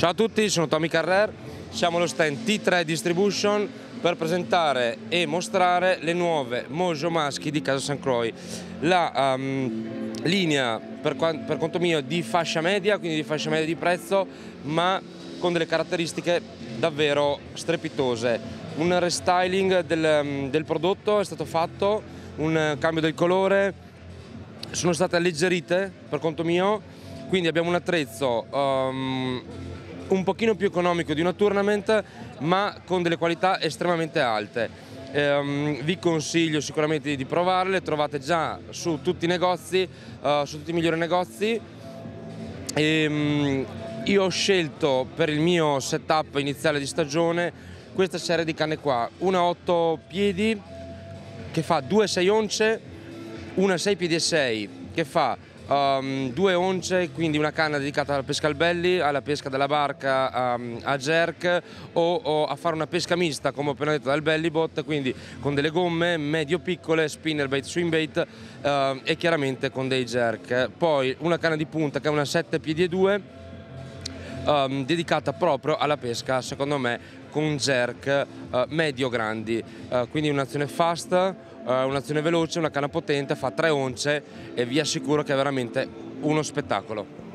Ciao a tutti, sono Tommy Carrer, siamo allo stand T3 Distribution per presentare e mostrare le nuove Mojo Maschi di Casa St. Croix, la linea per conto mio di fascia media, quindi di fascia media di prezzo, ma con delle caratteristiche davvero strepitose. Un restyling del prodotto è stato fatto, un cambio del colore, sono state alleggerite per conto mio, quindi abbiamo un attrezzo un pochino più economico di una Tournament, ma con delle qualità estremamente alte. Vi consiglio sicuramente di provarle, le trovate già su tutti i negozi, su tutti i migliori negozi. Io ho scelto per il mio setup iniziale di stagione questa serie di canne qua, una 8 piedi che fa 2 6 once, una 6 piedi e 6 che fa 2 once, quindi una canna dedicata alla pesca al belly, alla pesca della barca, a jerk o a fare una pesca mista, come ho appena detto, dal belly bot, quindi con delle gomme medio piccole, spinnerbait, swimbait e chiaramente con dei jerk. Poi una canna di punta che è una 7 piedi e 2, dedicata proprio alla pesca, secondo me, con jerk medio grandi, quindi un'azione fast, un'azione veloce, una canna potente, fa 3 once e vi assicuro che è veramente uno spettacolo.